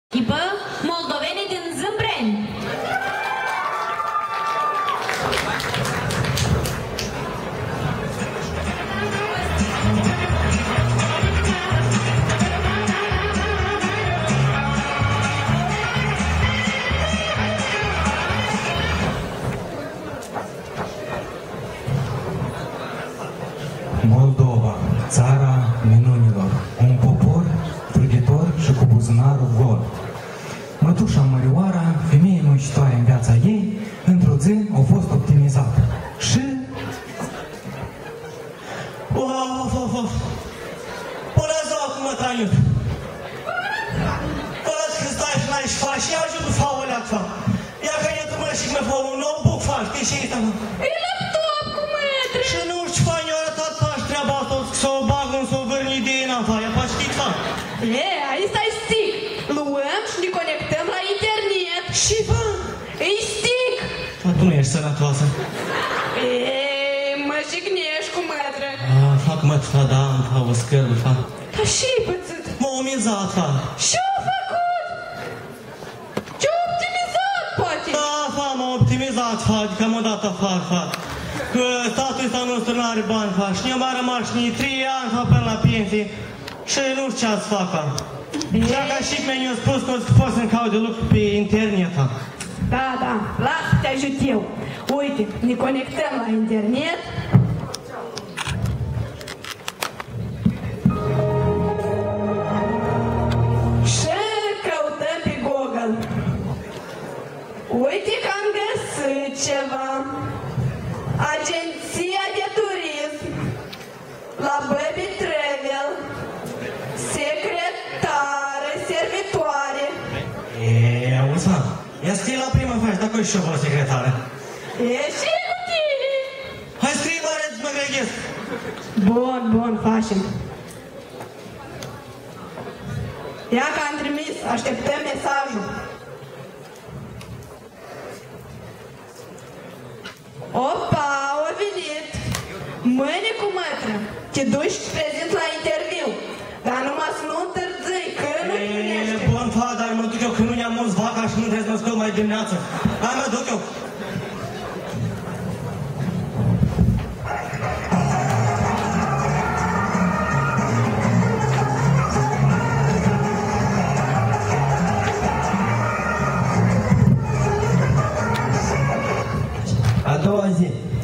Echipă moldovene din Zâmbreni. Moldova, țara minunilor, un popor truditor și cu buzunarul gol. Mătușa Mărioara, femeie muncitoare în viața ei, într-o zi a fost optimizată. Și... Bună ziua, cum mă trăiut! Bună că stai și n-ai și faci, ia ajută faul ăla. Ia că e tu mă și mă fac un notebook faci, știi și asta mă? E laptop cu mătre. Și nu știu faci, eu arătat faci treaba asta, să o bag în să o vârni idei în alta, ia faci știi fac. E, aici stai stick. Luăm și ne conectăm la internet. Și fă? E stick. Tu nu ești sănătoasă. E, mă jignești cu mătre. Fac mătra, da, îmi fac o scârbă, fac. Dar și-i pățit. M-a omizat, fac. Ce-a făcut? Ce-a optimizat, poate? Da, fac, m-a optimizat, fac, că m-a dat afară, fac. Că statul ăsta nostru n-are bani, fac. Și ne-a mai rămas și 3 ani, fac, până la pensie. Și nu știu ce ați fac, fac. Și dacă și mi-a spus că poți să-mi caut de lucru pe internet, fac. Da, da, lasă te ajut eu. Uite, ne conectăm la internet. Și căutăm pe Google. Uite că am găsit ceva. Agenția de turism la Baby Travel. Secretară, servitoare. Auzi, mă, ia scrie la prima faci, dacă ești și eu o secretară. E și cu tine. Hai scrie, mare, mă găghesc. Bun, bun, facem. Ia că am trimis, așteptăm mesajul. Opa, a venit. Mâine cu mătră, te duci și prezint la interviu. Dar numai să nu întârzii, că nu primește. Bun, fa, dar mă duc eu, că nu ne-am mulți vaca și nu trebuie să mă scol mai dimineață. Hai, mă duc eu. A doua zi.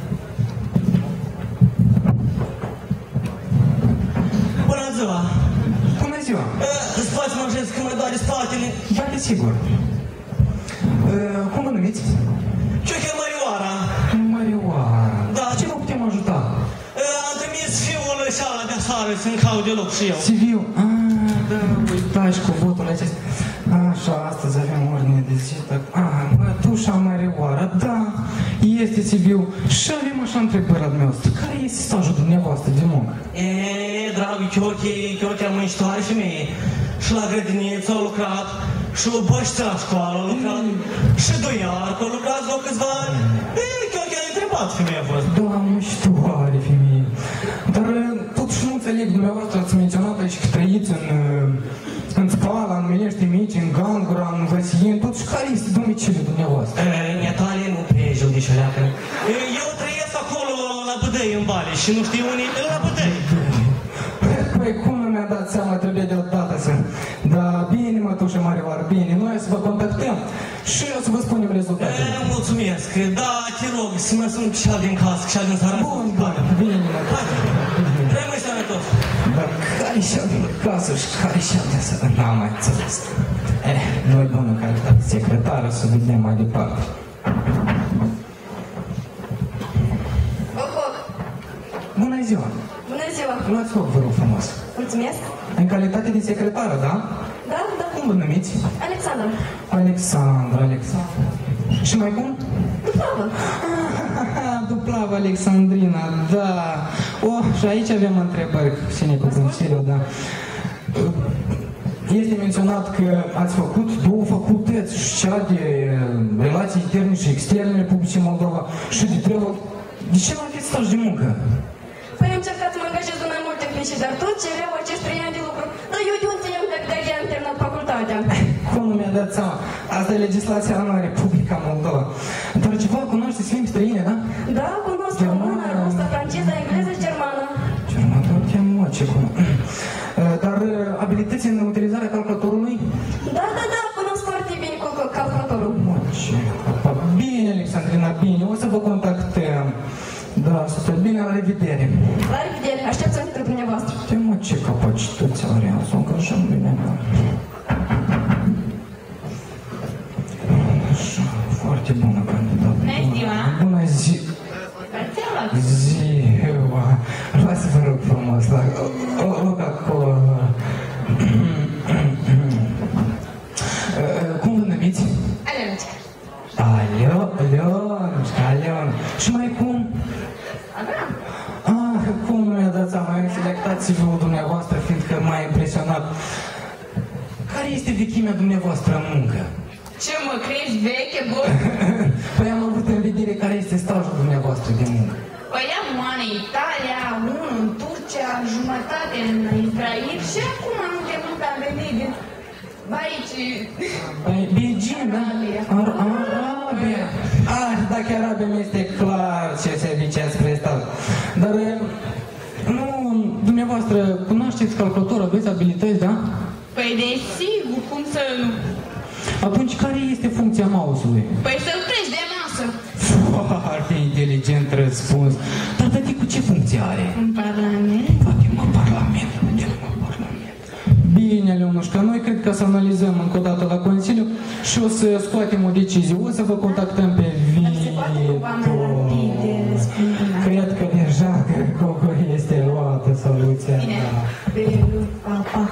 Bună ziua. Bună ziua! Îți poți să mă așez că mă doare spatele? Da, desigur. Cum vă numiți? Ciuche Mărioara. Mărioara. Da. Ce vă putem ajuta? Am trimis fiul și ala de afară să-mi caut de loc și eu. CV-ul. Da, uitați cu votul acesta. Așa, astăzi avem ordine de zi. Mătușa Mărioara, da, este CV-ul. Și avem așa întrebări la dumneavoastră. Care este stajul dumneavoastră de muncă? Dragă, Chiochea muncitoare femeie. Și la grădiniță au lucrat, și o bășță la școală au lucrat, și doi iarcă au lucrat vreo câțiva ani. Chiochea a întrebat femeia a fost. Da, muncitoare femeie. Dar totuși nu înțeleg, dumneavoastră ați menționat aici că trăiți în Spala, în Minești Mici, în Gangura, în Văsien, totuși care este domiciliul dumneavoastră? În Italia nu prea e judișoleacă. Eu trăiesc acolo la Bădăi, în Vale, și nu știu unii, la Bădăi. Păi cum nu mi-a dat seama, trebuie deodată să... Da, bine, mătușă Mărioară, bine, noi să vă contactăm și o să vă spunem rezultatele. Mulțumesc, da, te rog, să mă sun și al din casă, și al din țară. Bun, bine, mătușă. Rămâi sănătos. Dar care și-al din casă și care și-al de să... N-am mai înțeles. Noi bună calitate secretară să vedem mai departe. Oho, Bună ziua! bună ziua. Luați foc, vă rog frumos. Mulțumesc. În calitate de secretară, da? Da, da. Cum vă numiți? Alexandru. Alexandru. Și mai cum? Duplavă. Duplavă, Alexandrina, da. Și aici avem întrebări, cine cu Consiliul, da. Este menționat că ați făcut 2 facultăți, și cea de relații interne și externe în Republicii Moldova și de treabă. De ce nu aveți staj de muncă? Păi am încercat să mă angajez în mai multe clișii, dar tot cereau acești 3 ani de lucru. Dar eu de unde am dacă de-aia am terminat facultatea? Cum nu mi-a dat seama? Asta e legislația în Republica Moldova. Dar ceva cunoașteți limbi străine, da? Da, cunosc română, rusă, franceză, engleză și germană. Germană, te mă, ce cum. Dar abilități în utilizarea calculatorului? Da, cunosc foarte bine cu calculatorul. Mă, ce... Bine, Alexandrina, bine, o să vă contactăm. Da, să bine, la revedere. La revedere, aștept să intre dumneavoastră. Te mă, ce capacități are, să o încălșăm bine. Așa, foarte bună candidată. Bună ziua! Bună zi! Ziua! Lasă, vă rog frumos, loc acolo. Cum vă numiți? Alenuțca. Aleon. Și mai cum? Cum nu mi-a dat seama, am selectat CV-ul dumneavoastră, fiindcă m-a impresionat. Care este vechimea dumneavoastră în muncă? Ce mă crezi veche, bă? Păi am avut în vedere care este stajul dumneavoastră de muncă. Păi am un an în Italia, unul în Turcia, jumătate în Israel și acum am început a veni din aici. Beijing, da? Arabia. Dacă Arabia mi este clar ce servicii ați prestat. Dar, nu, dumneavoastră, cunoașteți calculator, aveți abilități, da? Păi desigur, cum să nu? Atunci, care este funcția mouse-ului? Păi să-l treci de masă. Foarte inteligent răspuns. Dar tati, cu ce funcție are? În Parlament? Tati, Parlament. Bine, Leonușca, noi cred că să analizăm încă o dată la Consiliu și o să scoatem o decizie. O să vă contactăm pe viitor. Cred că deja este luată soluția. Bine, pa.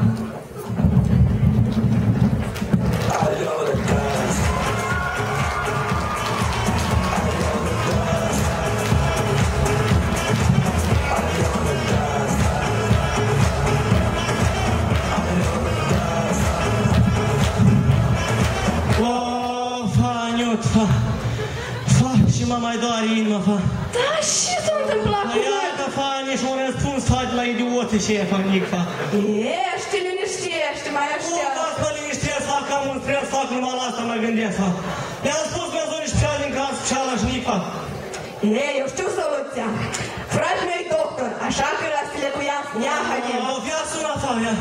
Și mă mai doare inima, fa. Da, ce s-a întâmplat cu noi? Iată, fa, nici un răspuns, fa, de la idiote și e, fa, nic, fa. Ești, liniștește, mai așteaptă. Cum dați mă liniștesc, fa, că am un stres, fa, numai la asta mă gândesc, fa. I-am spus că zonii special din caz special la șnic, fa. Eu știu soluția. Fratele meu e doctor, așa că la să le cuiască. Ia, haide. Ia sună, fa, ia.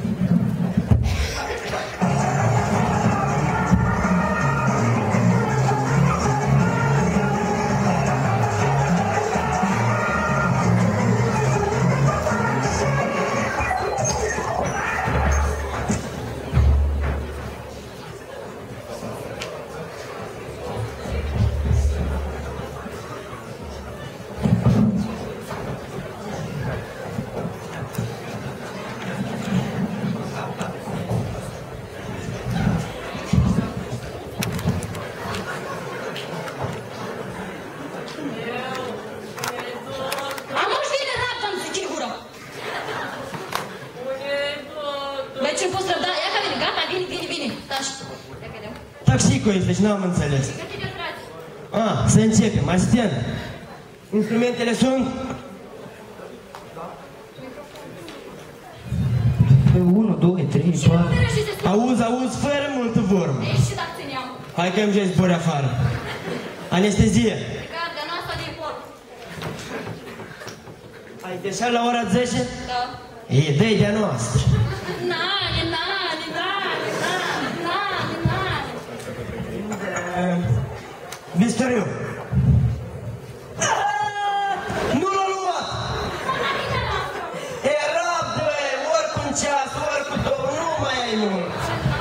Taxico este, deci n-am înțeles. Să începem. Asistent. Instrumentele sunt? 1, 2, 3, 4. Auzi, fără multă vorbă. Hai că îmi jai zbori afară. Anestezie. Gata, nu asta de corp. Ai deșat la ora 10? Da. E de-a noastră. Bisteriu. Nu l-a luat! E rabdă, ori cu un ceas, ori cu două, nu mai ai mult.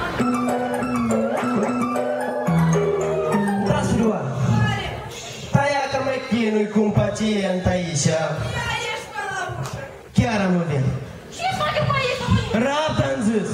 Da, surioară. Taia că mai chinui cu un pacient aici. Chiar am venit. Ce facă mai e? Rabdă, am zis.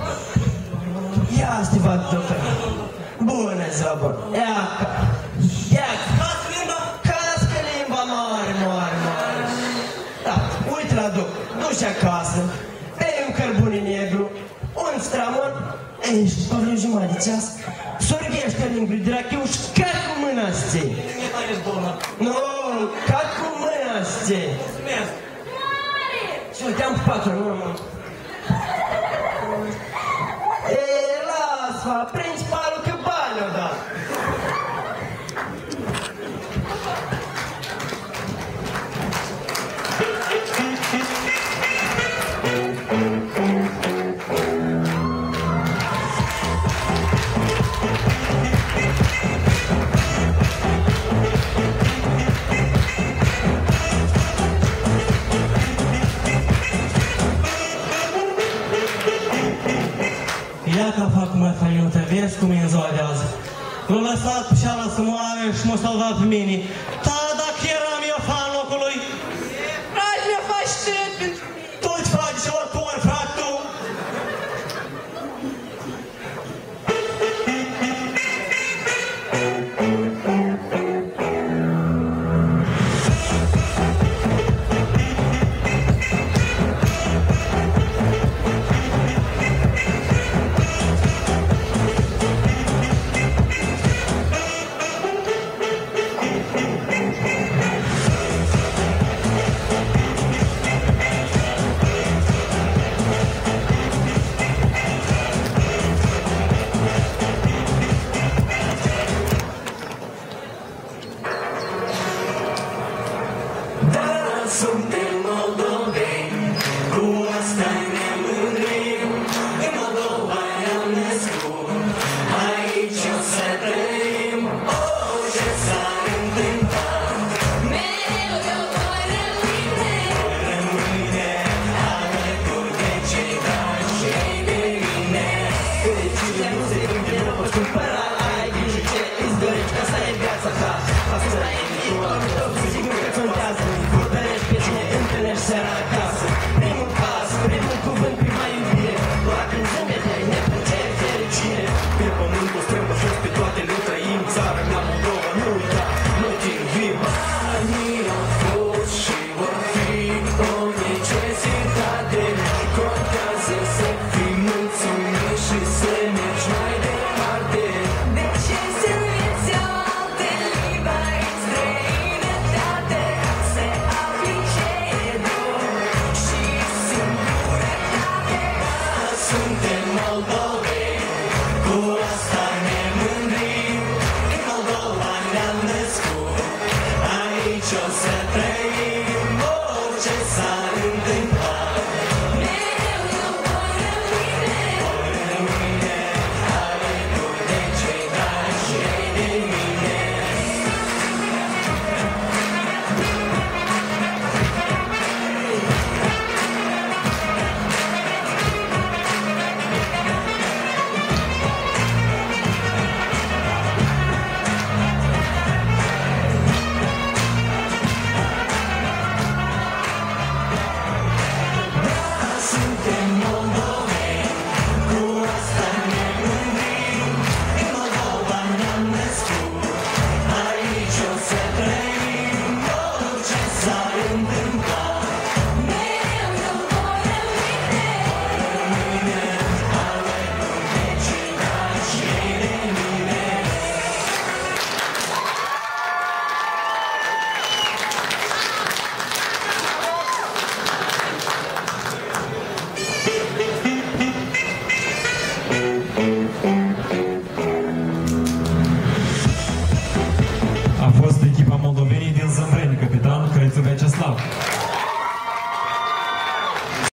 Ia să te vad, doctor. Bună ziua, bun. Ia, cască limba mare. Da, uite la doctor, du-și acasă, dă-i un cărbune negru, un stramon, ești pe vreo jumătate de ceas, sorghește limbul de rachiu și cat cu mâna să ții. Nu, cat cu mâna să ții. Și te-am pupat-o, nu. Las, fa, principalul că bani o dat. Ia ca fac mai făiută, vezi cum e în ziua de azi. L-a lăsat pe ceala să moară și m-a salvat pe mine. Da, dacă eram eu fan locului, Frate, mi-o faci tot pentru mine. tu îți faci oricum, frate, tu. Suntem moldoveni, cu asta ne mândrim. În Moldova ne-am născut, aici o să trăim. Ce s-a întâmplat, mereu eu voi rămâne alături de cei dragi și de mine. Fericirea nu se vinde, nu poți cumpăra. Ai grijă ce îți dorești, asta e viața ta. Asta e viitorul tău, sigur că contează. Hotărăști pe cine întâlnești seara acasă. Primul pas, primul cuvânt, prima iubire. Doar când zâmbete, ne plânge fericire. Pe pământul strâmb